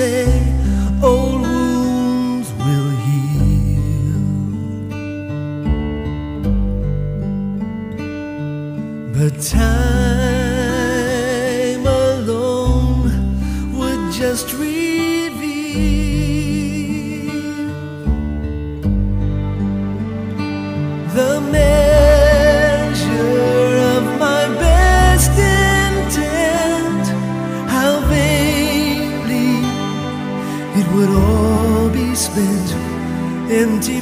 say old wounds will heal, but time alone would just reveal the measure of my best intent, how vainly it would all be spent. Empty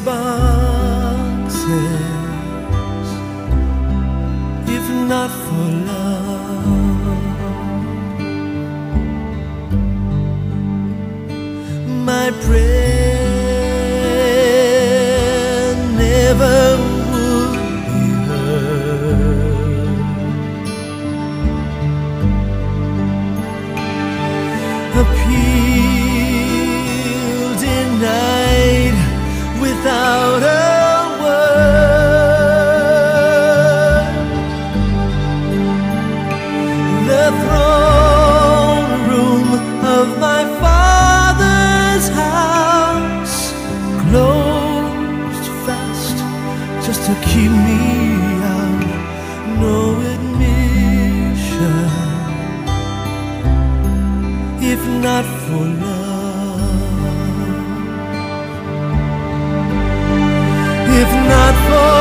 boxes, if not for love. My prayer never would be heard. Appeal denied without a word. The throne room of my father's house closed fast just to keep me out. No admission, if not for love, if not for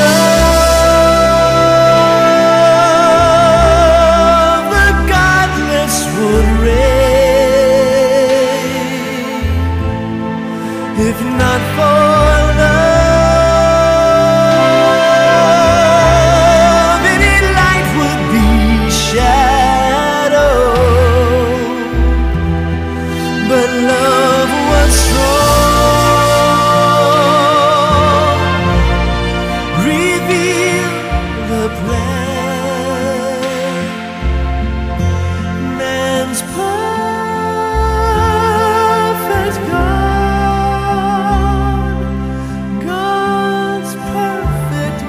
love, the godless would reign. If not for love, any light would be shadow. But love was strong, reveal the plan. Man's perfect God, God's perfect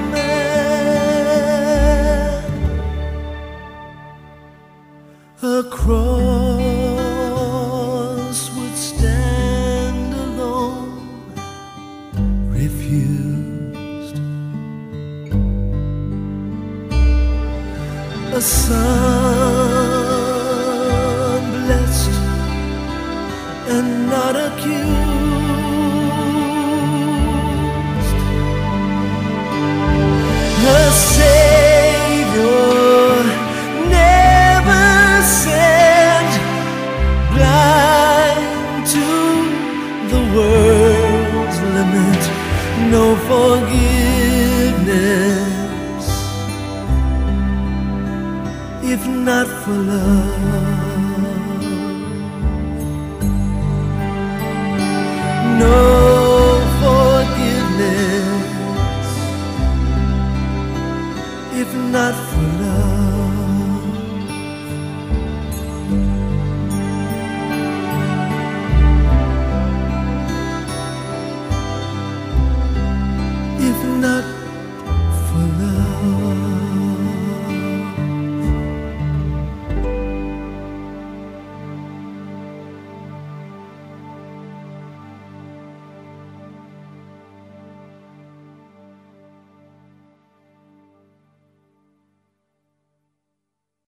man. A cross would stand alone, refused. A son blessed and not accused. A Savior never sent, blind to the world's limit. No forgiveness, if not for love.